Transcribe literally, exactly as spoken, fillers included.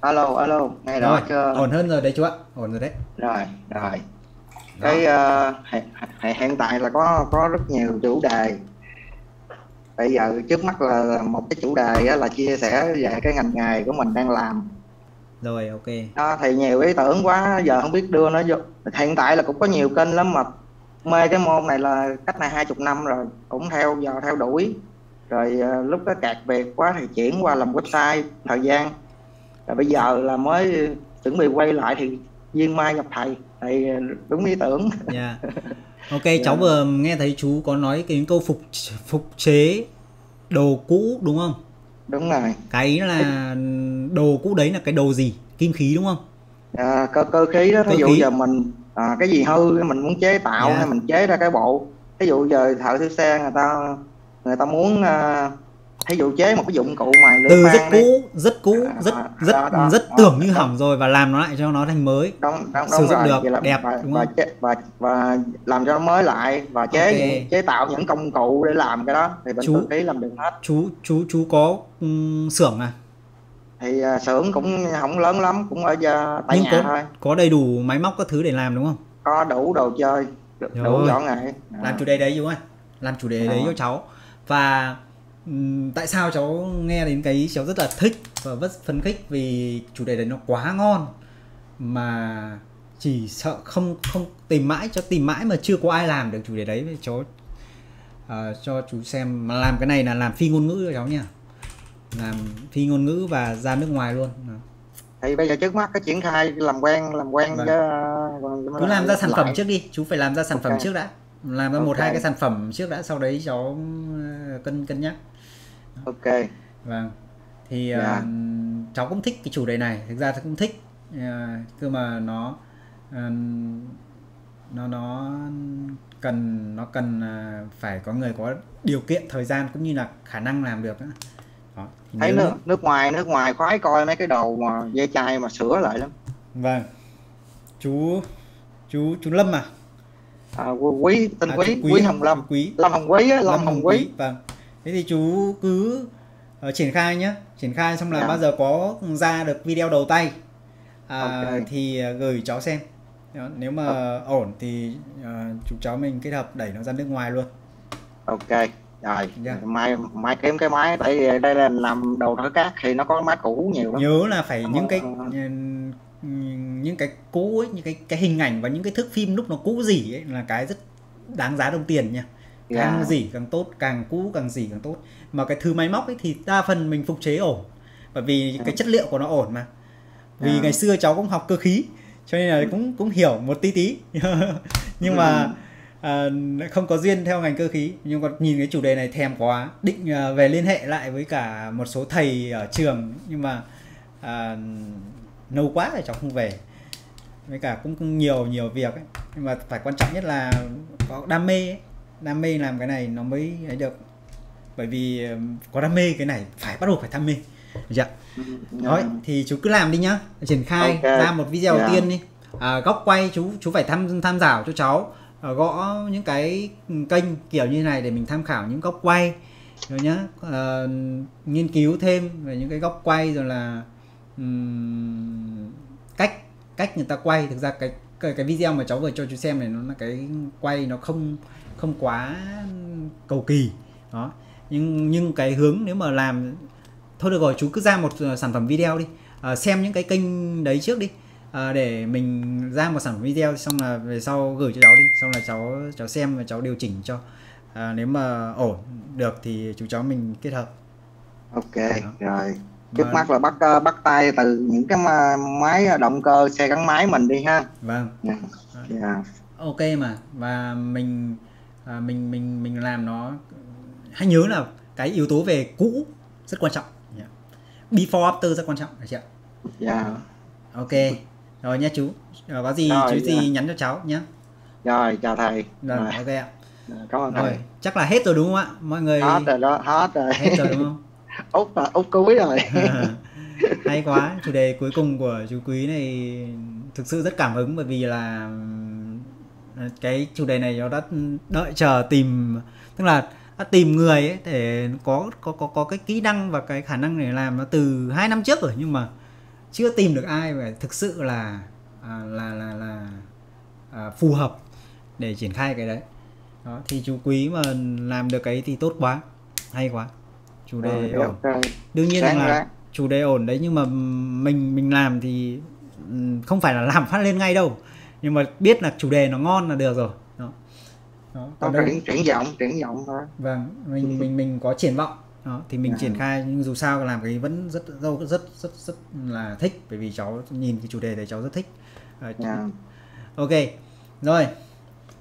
Alo, alo, nghe Rồi, rõ chưa? ổn hơn rồi đấy chú ạ, ổn rồi đấy. Rồi, rồi. Đó. Cái ờ, hiện, hiện hiện tại là có có rất nhiều chủ đề. Bây giờ trước mắt là một cái chủ đề á, là chia sẻ về cái ngành nghề của mình đang làm. Rồi, ok. Đó, thì nhiều ý tưởng quá, giờ không biết đưa nó vô. Hiện tại là cũng có nhiều kênh lắm mà mê cái môn này là cách này hai chục năm rồi, cũng theo giờ theo đuổi. Rồi ờ, lúc đó kẹt việc quá thì chuyển qua làm website thời gian. Rồi bây giờ là mới chuẩn bị quay lại thì duyên mai gặp thầy, thầy đúng ý tưởng. Dạ. Ok, cháu Dạ, vừa nghe thấy chú có nói cái câu phục phục chế đồ cũ đúng không? đúng rồi. Cái Cái là đồ cũ đấy là cái đồ gì? Kim khí đúng không? à, cơ cơ khí đó, thí Cơ dụ khí. giờ mình à, cái gì hư mình muốn chế tạo hay Dạ. mình chế ra cái bộ. Thí dụ giờ thợ sửa xe người ta người ta muốn à, thí dụ chế một cái dụng cụ mài lưỡi Từ rất khoan đi. cũ, rất cũ, rất À, rất đó đó rất đó tưởng như đúng hỏng rồi và làm nó lại cho nó thành mới. đúng đúng Sử đúng dụng rồi, được, vậy là đẹp và đúng và không? chế và và làm cho nó mới lại và Ok. chế những chế tạo những công cụ để làm cái đó thì bên cơ Chú khí làm được hết. chú chú chú có um, xưởng à? Thì à, xưởng cũng không lớn lắm, cũng ở gia- tại Nhưng nhà có thôi, có đầy đủ máy móc các thứ để làm đúng không? có đủ đồ chơi, đủ Rồi, võ nghệ. làm À, chủ đề đấy chú ơi, làm chủ đề đấy cho à, cháu. Và ừm, tại sao cháu nghe đến cái cháu rất là thích và rất phấn khích vì chủ đề đấy nó quá ngon mà chỉ sợ không không tìm mãi cho tìm mãi mà chưa có ai làm được chủ đề đấy. Với cháu ờ, cho chú xem mà làm cái này là làm phi ngôn ngữ cho cháu nha, làm phi ngôn ngữ và ra nước ngoài luôn. thì bây giờ trước mắt cái triển khai làm quen làm quen Vâng, với, cứ với làm ra sản phẩm lại. trước đi, chú phải làm ra sản Ok, phẩm trước đã, làm ra một ok, hai cái sản phẩm trước đã, sau đấy cháu ờ, cân cân nhắc. ok. Vâng, thì uh, Dạ. cháu cũng thích cái chủ đề này, thực ra tôi cũng thích uh, cơ mà nó uh, nó nó cần nó cần uh, phải có người có điều kiện thời gian cũng như là khả năng làm được đó. Đó. Thì Thấy nếu như nước nước ngoài nước ngoài khoái coi mấy cái đồ mà ve chai mà sửa lại lắm. vâng, chú chú chú Lâm à, À, quý tên à chú quý quý Quý, Hồng Lâm, chú Quý, Lâm Hồng Quý á, Lâm Lâm Hồng Hồng Quý. Quý. Vâng, thế thì chú cứ uh, triển khai nhé, triển khai xong là bao Dạ, giờ có ra được video đầu tay à, ok, thì uh, gửi cháu xem. Đó, nếu ok, mà ổn thì uh, chú cháu mình kết hợp đẩy nó ra nước ngoài luôn. ok. Rồi Được chưa? mai mai kiếm cái máy, tại vì đây là làm đồ thử cát thì nó có máy cũ nhiều lắm. Nhớ là phải những cái Ờ, uh, những cái cũ ấy, những cái cái hình ảnh và những cái thước phim lúc nó cũ rỉ ấy là cái rất đáng giá đồng tiền nha. Càng dạ, rỉ càng tốt, càng cũ càng rỉ càng tốt. Mà cái thứ máy móc ấy thì đa phần mình phục chế ổn, bởi vì cái chất liệu của nó ổn mà. Vì ngày dạ. xưa cháu cũng học cơ khí cho nên là cũng cũng hiểu một tí tí. Nhưng mà à, không có duyên theo ngành cơ khí, nhưng còn nhìn cái chủ đề này thèm quá, định à, về liên hệ lại với cả một số thầy ở trường nhưng mà à, lâu quá rồi cháu không về, với cả cũng, cũng nhiều nhiều việc ấy. Nhưng mà phải quan trọng nhất là có đam mê ấy. Đam mê làm cái này nó mới ấy được, bởi vì có đam mê cái này phải bắt buộc phải đam mê. Được chưa? Đấy, Dạ. thì chú cứ làm đi nhá, triển khai Ok, ra một video đầu dạ. tiên đi. À, góc quay chú chú phải tham tham khảo cho cháu, à, gõ những cái kênh kiểu như này để mình tham khảo những góc quay rồi nhá, à, nghiên cứu thêm về những cái góc quay rồi là um, cách cách người ta quay. Thực ra cái, cái cái video mà cháu vừa cho chú xem này nó là cái quay nó không không quá cầu kỳ đó, nhưng nhưng cái hướng nếu mà làm thôi được rồi, chú cứ ra một sản phẩm video đi, à, xem những cái kênh đấy trước đi, à, để mình ra một sản phẩm video xong là về sau gửi cho cháu đi, xong là cháu cháu xem và cháu điều chỉnh cho, à, nếu mà ổn được thì chú cháu mình kết hợp. Ok, Đó. rồi. Trước Mà, mắt là bắt ờ, bắt tay từ những cái ma- máy động cơ xe gắn máy mình đi ha. vâng. Dạ, dạ, Ok mà, và mình à, mình mình mình làm nó, hãy nhớ là cái yếu tố về cũ rất quan trọng. Before after rất quan trọng, được chưa? dạ. Ok rồi nha chú, rồi có gì chú Rồi, dạ. gì nhắn cho cháu nhé. Rồi, chào thầy. Rồi Rồi, ok ạ. dạ, cảm ơn Rồi thầy. chắc là hết rồi đúng không ạ mọi người? Hết rồi đó, hết rồi. Hết rồi đúng không? Út là út cuối rồi. Hay quá, chủ đề cuối cùng của chú Quý này thực sự rất cảm hứng, bởi vì là cái chủ đề này nó đã đợi chờ tìm, tức là đã tìm người ấy để có có có có cái kỹ năng và cái khả năng để làm nó từ hai năm trước rồi, nhưng mà chưa tìm được ai mà thực sự là à, là là là à, phù hợp để triển khai cái đấy. Đó, thì chú Quý mà làm được cái thì tốt quá, hay quá, chủ đề Rồi, ổn. ok. Đương nhiên Sáng là ra. chủ đề ổn đấy, nhưng mà mình mình làm thì ừm, không phải là làm phát lên ngay đâu, nhưng mà biết là chủ đề nó ngon là được rồi. Đó. Đó. Nó Còn đây triển triển vọng triển vọng thôi. vâng, mình mình mình có triển vọng. Đó, thì mình Dạ. triển khai, nhưng dù sao làm cái vẫn rất rất rất rất rất là thích, bởi vì cháu nhìn cái chủ đề đấy cháu rất thích. Ờ, Dạ. ok rồi.